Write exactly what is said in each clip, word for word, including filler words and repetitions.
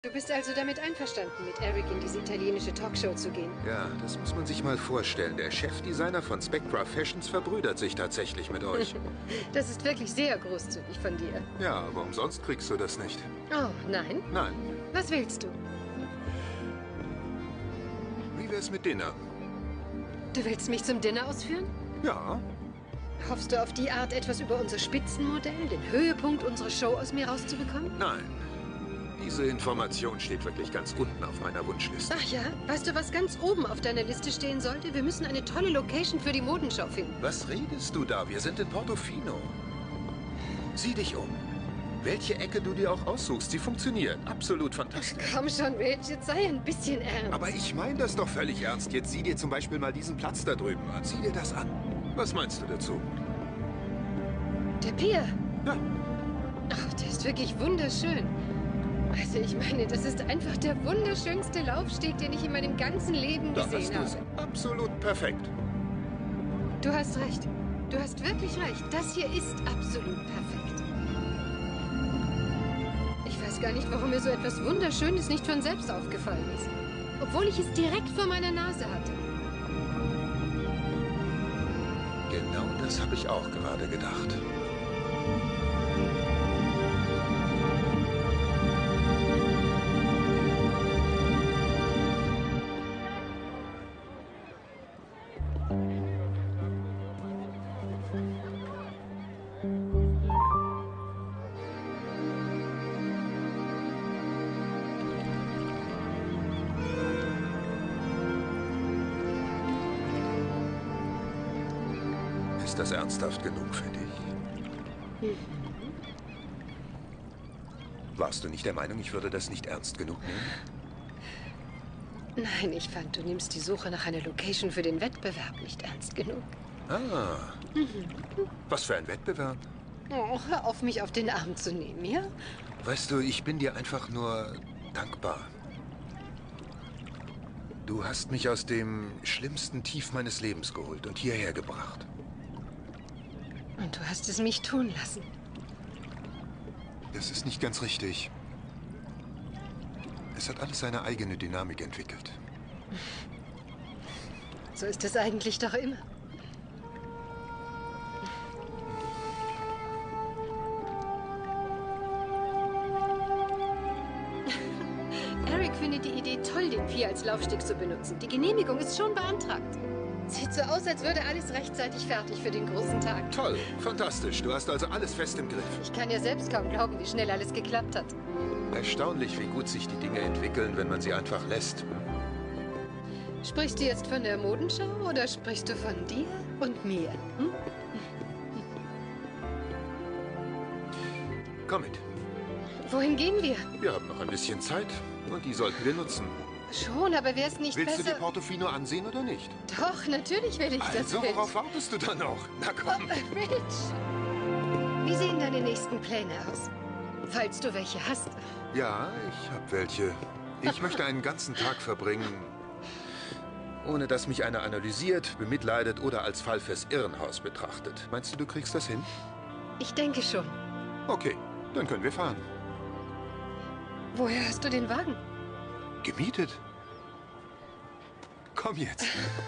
Du bist also damit einverstanden, mit Eric in diese italienische Talkshow zu gehen? Ja, das muss man sich mal vorstellen. Der Chefdesigner von Spectra Fashions verbrüdert sich tatsächlich mit euch. Das ist wirklich sehr großzügig von dir. Ja, aber umsonst kriegst du das nicht. Oh, nein? Nein. Was willst du? Wie wär's mit Dinner? Du willst mich zum Dinner ausführen? Ja. Hoffst du auf die Art, etwas über unser Spitzenmodell, den Höhepunkt unserer Show aus mir rauszubekommen? Nein. Diese Information steht wirklich ganz unten auf meiner Wunschliste. Ach ja? Weißt du, was ganz oben auf deiner Liste stehen sollte? Wir müssen eine tolle Location für die Modenschau finden. Was redest du da? Wir sind in Portofino. Sieh dich um. Welche Ecke du dir auch aussuchst, sie funktioniert. Absolut fantastisch. Komm schon, Rich, jetzt sei ein bisschen ernst. Aber ich meine das doch völlig ernst. Jetzt sieh dir zum Beispiel mal diesen Platz da drüben an. Sieh dir das an. Was meinst du dazu? Der Pier. Ja. Ach, der ist wirklich wunderschön. Also ich meine, das ist einfach der wunderschönste Laufsteg, den ich in meinem ganzen Leben Da gesehen hast du's habe. absolut perfekt. Du hast recht. Du hast wirklich recht. Das hier ist absolut perfekt. Ich weiß gar nicht, warum mir so etwas Wunderschönes nicht von selbst aufgefallen ist. Obwohl ich es direkt vor meiner Nase hatte. Genau das habe ich auch gerade gedacht. Ist das ernsthaft genug für dich? Mhm. Warst du nicht der Meinung, ich würde das nicht ernst genug nehmen? Nein, ich fand, du nimmst die Suche nach einer Location für den Wettbewerb nicht ernst genug. Ah. Mhm. Was für ein Wettbewerb? Oh, hör auf, mich auf den Arm zu nehmen, ja? Weißt du, ich bin dir einfach nur dankbar. Du hast mich aus dem schlimmsten Tief meines Lebens geholt und hierher gebracht. Und du hast es mich tun lassen. Das ist nicht ganz richtig. Es hat alles seine eigene Dynamik entwickelt. So ist es eigentlich doch immer. Eric findet die Idee toll, den Pier als Laufsteg zu benutzen. Die Genehmigung ist schon beantragt. Sieht so aus, als würde alles rechtzeitig fertig für den großen Tag. Toll, fantastisch. Du hast also alles fest im Griff. Ich kann ja selbst kaum glauben, wie schnell alles geklappt hat. Erstaunlich, wie gut sich die Dinge entwickeln, wenn man sie einfach lässt. Sprichst du jetzt von der Modenschau oder sprichst du von dir und mir? Hm? Komm mit. Wohin gehen wir? Wir haben noch ein bisschen Zeit und die sollten wir nutzen. Schon, aber wäre es nicht Willst besser... du dir Portofino ansehen oder nicht? Doch, natürlich will ich das. Also, Rich. worauf wartest du dann noch? Na komm. Oh, Rich! Wie sehen deine nächsten Pläne aus? Falls du welche hast. Ja, ich habe welche. Ich möchte einen ganzen Tag verbringen, ohne dass mich einer analysiert, bemitleidet oder als Fall fürs Irrenhaus betrachtet. Meinst du, du kriegst das hin? Ich denke schon. Okay, dann können wir fahren. Woher hast du den Wagen? Gemietet? Komm jetzt.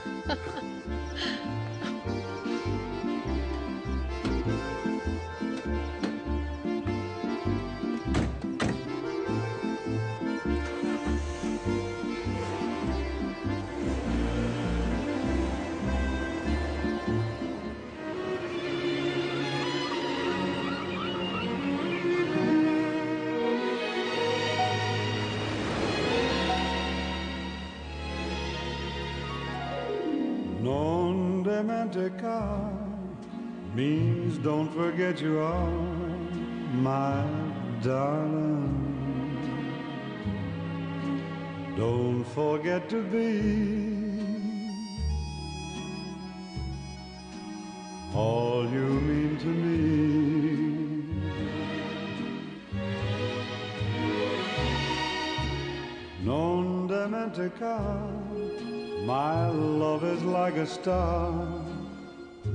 Non dimenticar means don't forget you are my darling. Don't forget to be all you mean to me. Non dimenticar, my love is like a star,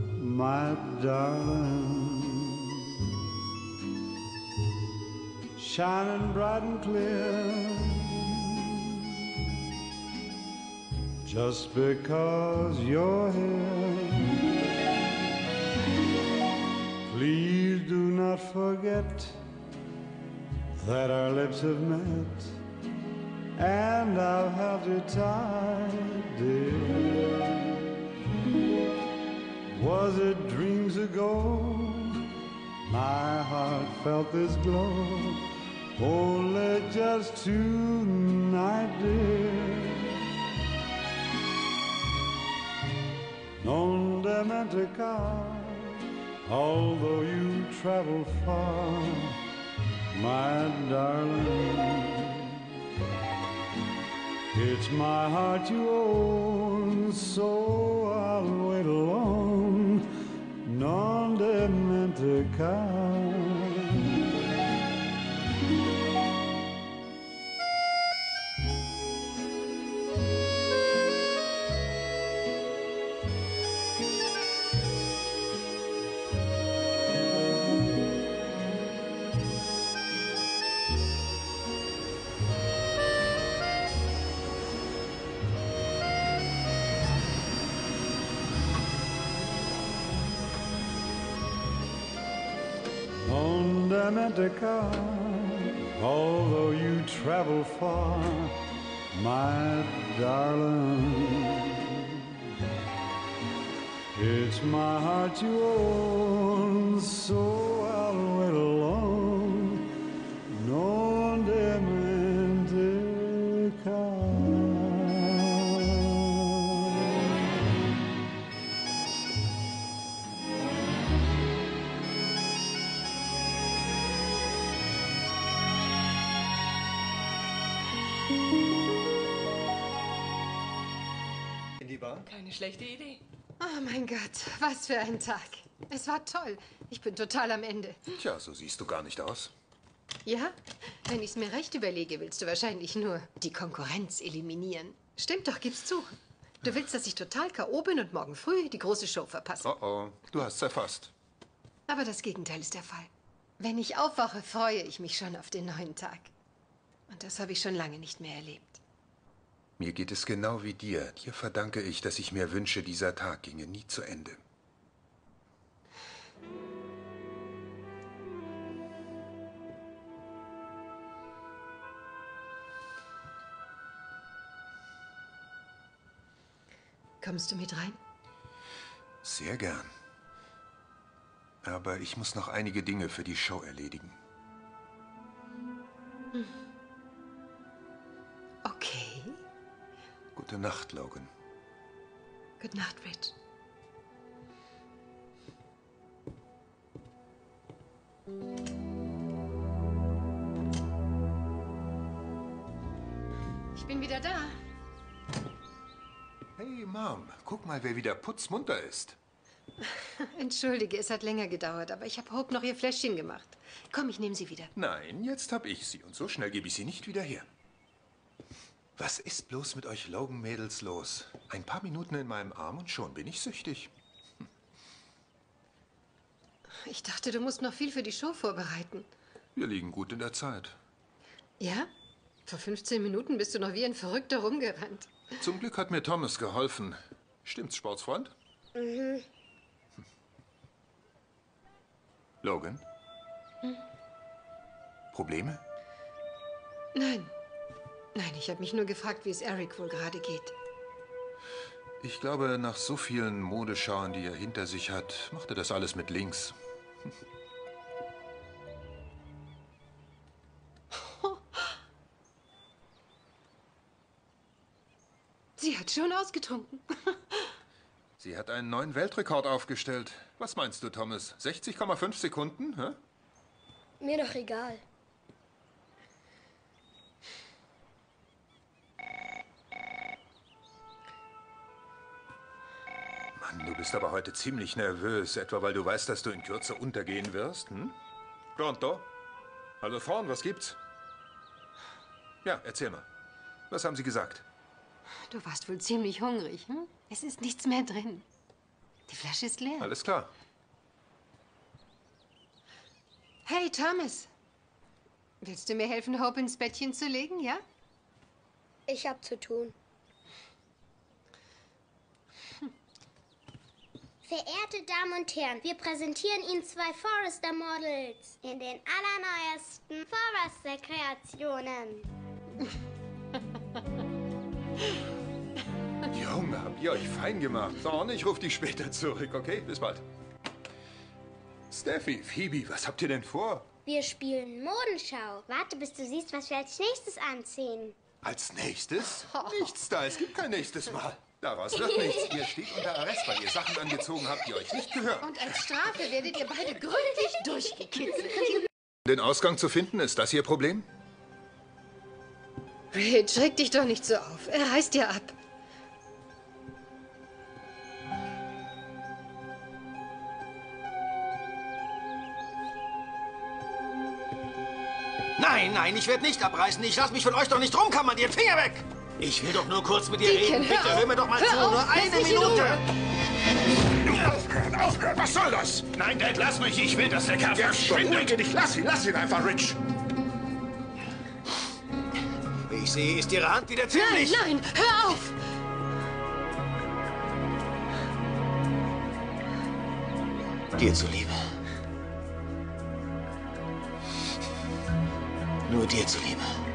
my darling. shining bright and clear. Just because you're here, please do not forget that our lips have met, and I've held you tight, dear. Was it dreams ago? My heart felt this glow, only just tonight, dear. Non dimenticar, although you travel far, my darling, it's my heart you own, so I'll wait alone, non dimenticar. Dimenticar, although you travel far, my darling, it's my heart you own, so I'll wait alone, non dimenticar. Keine schlechte Idee. Oh mein Gott, was für ein Tag. Es war toll. Ich bin total am Ende. Tja, so siehst du gar nicht aus. Ja? Wenn ich es mir recht überlege, willst du wahrscheinlich nur die Konkurrenz eliminieren. Stimmt doch, gib's zu. Du willst, dass ich total K O bin und morgen früh die große Show verpasse. Oh oh, du hast zerfasst. Aber das Gegenteil ist der Fall. Wenn ich aufwache, freue ich mich schon auf den neuen Tag. Und das habe ich schon lange nicht mehr erlebt. Mir geht es genau wie dir. Dir verdanke ich, dass ich mir wünsche, dieser Tag ginge nie zu Ende. Kommst du mit rein? Sehr gern. Aber ich muss noch einige Dinge für die Show erledigen. Hm. Okay. Gute Nacht, Logan. Gute Nacht, Rich. Ich bin wieder da. Hey, Mom, guck mal, wer wieder putzmunter ist. Entschuldige, es hat länger gedauert, aber ich habe Hope noch ihr Fläschchen gemacht. Komm, ich nehme sie wieder. Nein, jetzt hab ich sie und so schnell gebe ich sie nicht wieder her. Was ist bloß mit euch Logan-Mädels los? Ein paar Minuten in meinem Arm und schon bin ich süchtig. Hm. Ich dachte, du musst noch viel für die Show vorbereiten. Wir liegen gut in der Zeit. Ja? Vor fünfzehn Minuten bist du noch wie ein Verrückter rumgerannt. Zum Glück hat mir Thomas geholfen. Stimmt's, Sportsfreund? Mhm. Hm. Logan? Hm? Probleme? Nein. Nein, ich habe mich nur gefragt, wie es Eric wohl gerade geht. Ich glaube, nach so vielen Modeschauern, die er hinter sich hat, macht er das alles mit links. Sie hat schon ausgetrunken. Sie hat einen neuen Weltrekord aufgestellt. Was meinst du, Thomas? sechzig Komma fünf Sekunden? Hä? Mir doch egal. Mann, du bist aber heute ziemlich nervös, etwa weil du weißt, dass du in Kürze untergehen wirst, hm? Pronto? Hallo Thorn, was gibt's? Ja, erzähl mal. Was haben Sie gesagt? Du warst wohl ziemlich hungrig, hm? Es ist nichts mehr drin. Die Flasche ist leer. Alles klar. Hey, Thomas. Willst du mir helfen, Hope ins Bettchen zu legen, ja? Ich hab zu tun. Verehrte Damen und Herren, wir präsentieren Ihnen zwei Forrester-Models in den allerneuesten Forrester-Kreationen. Junge, habt ihr euch fein gemacht. So, ich rufe dich später zurück, okay? Bis bald. Steffi, Phoebe, was habt ihr denn vor? Wir spielen Modenschau. Warte, bis du siehst, was wir als nächstes anziehen. Als nächstes? Nichts da, es gibt kein nächstes Mal. Daraus wird nichts. Ihr steht unter Arrest, weil ihr Sachen angezogen habt, die euch nicht gehören. Und als Strafe werdet ihr beide gründlich durchgekitzelt. Den Ausgang zu finden, ist das Ihr Problem? Rich, reg dich doch nicht so auf. Er reißt dir ab. Nein, nein, ich werde nicht abreißen. Ich lasse mich von euch doch nicht rumkommandieren. Finger weg! Ich will doch nur kurz mit dir Deacon, reden. hör Bitte, auf. hör mir doch mal Hör zu. auf, Nur lass eine mich in Minute. Aufhören, aufhören, was soll das? Nein, Dad, lass mich. Ich will, dass der Kerl verschwindet. Beruhige dich, lass ihn, lass ihn einfach, Rich. Wie ich sehe, ist Ihre Hand wieder Nein, ziemlich... nein, hör auf! Dir zuliebe. Nur dir zuliebe.